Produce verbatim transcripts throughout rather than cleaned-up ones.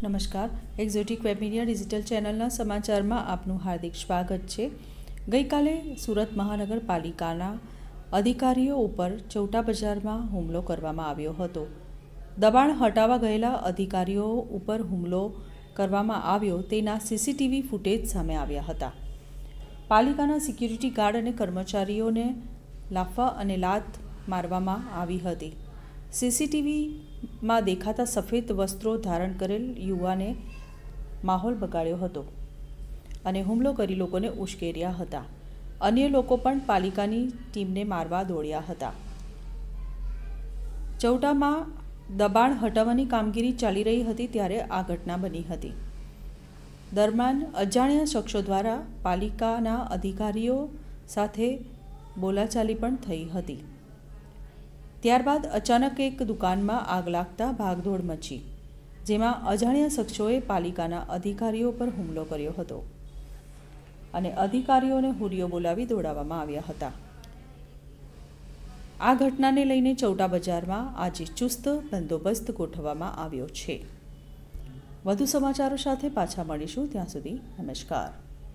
નમસ્કાર, exotic web media digital ચેનલના સમાચારમાં આપનું હાર્દિક સ્વાગત છે। ગઈકાલે સુરત મહાનગરપાલિકાના અધિકારીઓ ઉપર ચૌટા બજારમાં હુમલો કરવામાં આવ્યો હતો। દબાણ હટાવવા ગયેલા અધિકારીઓ ઉપર હુમલો કરવામાં આવ્યો તેના સીસીટીવી ફૂટેજ સામે આવ્યા હતા। પાલિકાના સિક્યુરિટી ગાર્ડ અને કર્મચારીઓને લાફા અને લાત મારવામાં આવી હતી। સીસીટીવીમાં દેખાતા સફેદ વસ્ત્રો ધારણ કરેલ યુવાને માહોલ બગાડ્યો હતો અને હુમલો કરી લોકોને ઉશ્કેર્યા હતા। અન્ય લોકો પણ પાલિકાની ટીમને મારવા દોડ્યા હતા। ચૌટામાં દબાણ હટાવવાની કામગીરી ચાલી રહી હતી ત્યારે આ ઘટના બની હતી। દરમિયાન અજાણ્યા શખ્સો દ્વારા પાલિકાના અધિકારીઓ સાથે બોલાચાલી પણ થઈ હતી। ત્યારબાદ અચાનક એક દુકાનમાં આગ લાગતા ભાગદોડ મચી, જેમાં અજાણ્યા શખ્સોએ પાલિકાના અધિકારીઓ પર હુમલો કર્યો હતો અને અધિકારીઓને હુરિયો બોલાવી દોડાવવામાં આવ્યા હતા। આ ઘટનાને લઈને ચૌટા બજારમાં આજે ચુસ્ત બંદોબસ્ત ગોઠવવામાં આવ્યો છે। વધુ સમાચારો સાથે પાછા મળીશું, ત્યાં સુધી નમસ્કાર।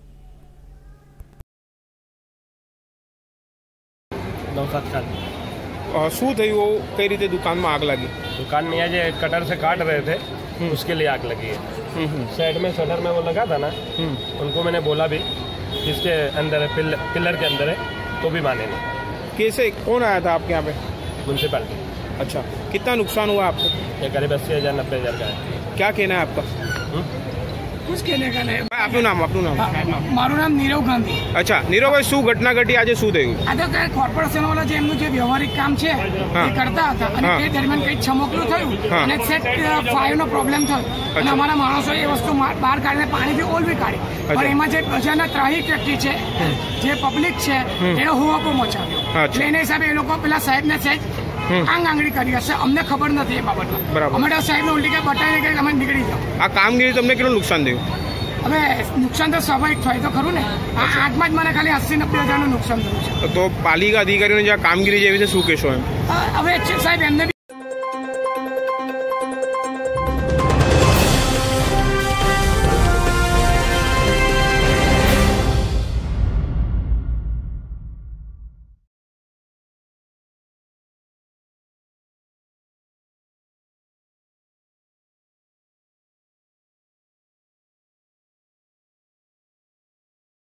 शू थी वो कई रीते दुकान में आग लगी? दुकान में ये कटर से काट रहे थे, उसके लिए आग लगी है। साइड में शटर में वो लगा था ना, उनको मैंने बोला भी इसके अंदर है, पिल, पिलर के अंदर है, तो भी माने नहीं। कैसे, कौन आया था आपके यहाँ पे? म्यूनसिपालिटी। अच्छा, कितना नुकसान हुआ आपको? ये करीब अस्सी हज़ार नब्बे हज़ार का है। क्या कहना है आपका? कुछ कहने का नहीं। आपનું નામ આપનું નામ? મારું નામ નીરવ ગાંધી। અચ્છા, નીરવભાઈ, શું ઘટના ઘટી, આજે શું થયું? આ તો કઈ કોર્પોરેશન વાળા જે એમનું જે વ્યવહારિક કામ છે એ કરતા હતા અને તે દરમિયાન કઈ છમકલું થયું અને સેટ ફાયર નો પ્રોબ્લેમ થયો અને અમારા માણસો એ વસ્તુ બહાર કાઢીને પાણી બી ઓલ બી કાઢી, પણ એમાં જે પ્રજાના ત્રાહિક વ્યક્તિ છે, જે પબ્લિક છે, એનો હુવાકો મચાવ્યો। એટલે એના હિસાબે એ લોકો પેલા સાહેબ ને સાહેબ આંગ આંગળી કરી હશે, અમને ખબર નથી એ બાબતમાં। અમે સાહેબ ને ઉલટી કઈ બતાવીને કઈ અમે નીકળી જાઓ। આ કામગીરી તમને કેટલું નુકસાન થયું? હવે નુકસાન તો સ્વાભાવિક થાય તો ખરું ને। આ આઠમાં જ મને ખાલી અસી નબ્બે હજારનું નુકસાન થયું છે। તો પાલિકા અધિકારીઓની જે કામગીરી જેવી છે, શું કહેશો એમ? હવે સાહેબ એમને